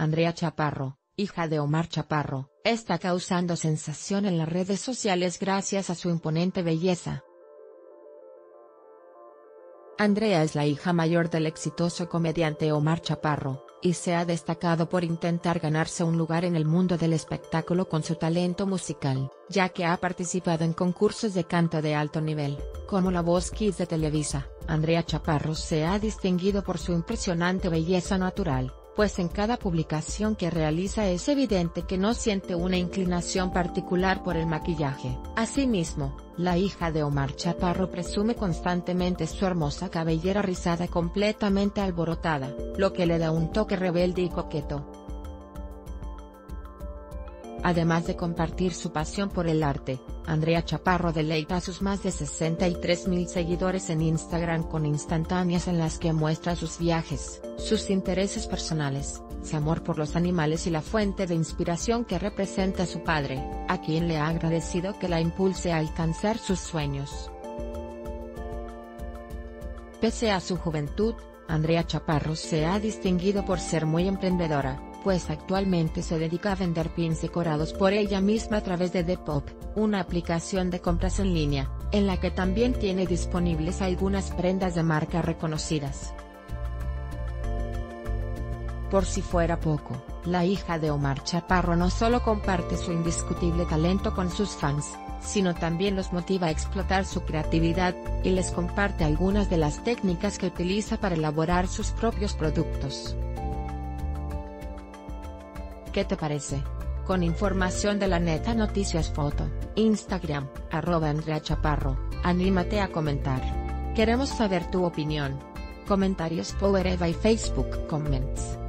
Andrea Chaparro, hija de Omar Chaparro, está causando sensación en las redes sociales gracias a su imponente belleza. Andrea es la hija mayor del exitoso comediante Omar Chaparro, y se ha destacado por intentar ganarse un lugar en el mundo del espectáculo con su talento musical, ya que ha participado en concursos de canto de alto nivel, como La Voz Kids de Televisa. Andrea Chaparro se ha distinguido por su impresionante belleza natural, pues en cada publicación que realiza es evidente que no siente una inclinación particular por el maquillaje. Asimismo, la hija de Omar Chaparro presume constantemente su hermosa cabellera rizada completamente alborotada, lo que le da un toque rebelde y coqueto. Además de compartir su pasión por el arte, Andrea Chaparro deleita a sus más de 63.000 seguidores en Instagram con instantáneas en las que muestra sus viajes, sus intereses personales, su amor por los animales y la fuente de inspiración que representa su padre, a quien le ha agradecido que la impulse a alcanzar sus sueños. Pese a su juventud, Andrea Chaparro se ha distinguido por ser muy emprendedora, pues actualmente se dedica a vender pins decorados por ella misma a través de Depop, una aplicación de compras en línea, en la que también tiene disponibles algunas prendas de marca reconocidas. Por si fuera poco, la hija de Omar Chaparro no solo comparte su indiscutible talento con sus fans, sino también los motiva a explotar su creatividad, y les comparte algunas de las técnicas que utiliza para elaborar sus propios productos. ¿Qué te parece? Con información de La Neta Noticias Foto, Instagram, @Andrea Chaparro, anímate a comentar. Queremos saber tu opinión. Comentarios Power Eva y Facebook Comments.